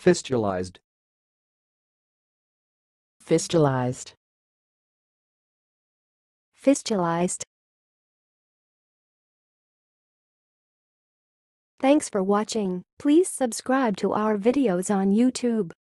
fistulized, fistulized, fistulized. Thanks for watching. Please subscribe to our videos on YouTube.